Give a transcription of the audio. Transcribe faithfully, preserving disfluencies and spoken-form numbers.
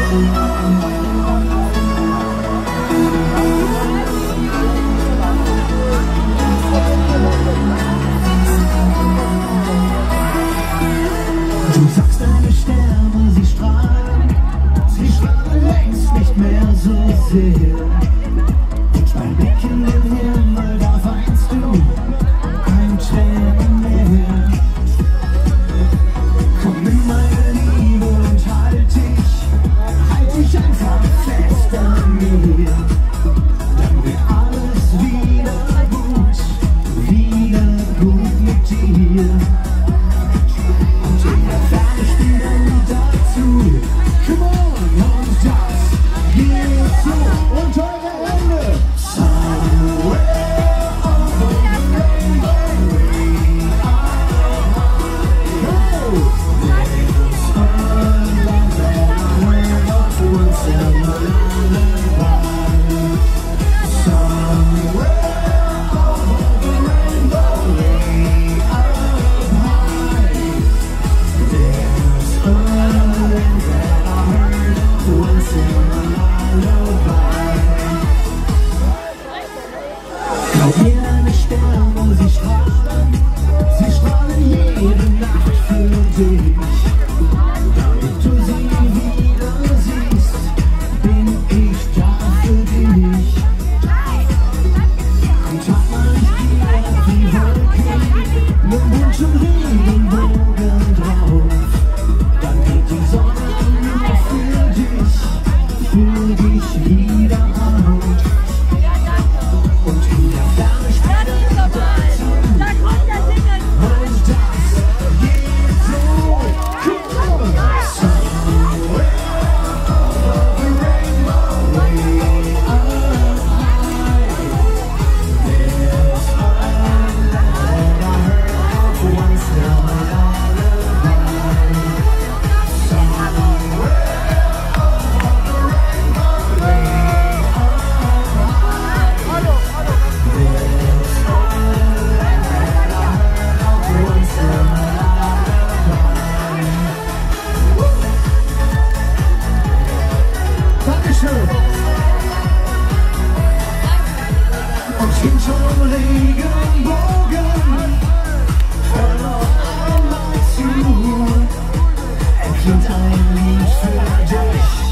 Du sagst, deine Sterne, sie strahlen, sie strahlen längst nicht mehr so sehr. Und beim Blick in den Himmel, da weinst du kein Tränen mehr. Komm in meine Liebe und halt dich, halt dich einfach fest an mir. Dann wird alles wieder gut, wieder gut mit dir. Come on, und das geht so. Und eure Hände. Somewhere over the rainbow we are. Go! There's a land that I heard of once in a lullaby. Somewhere over the rainbow way up high. There's a land that I heard of once in a lullaby. Glaub mir, deine Sterne, sie strahlen, sie strahlen jede Nacht für dich. Damit du sie wieder siehst, bin ich da für dich. Am Tag mal ich dir die Wolken, mit bunten Regenbogen drauf. Dann geht die Sonne nur für dich, für dich wieder auf. Und in der Ferne steht ein Datum, und das geht so. Come on! Somewhere over the rainbow way up high. There's a land that I heard of once in a lullaby. Somewhere over the rainbow way up high. There's a land that I heard of once in a lullaby. Dankeschön! Und hinterm Regenbogen, hör noch einmal zu, erklingt ein Lied für dich.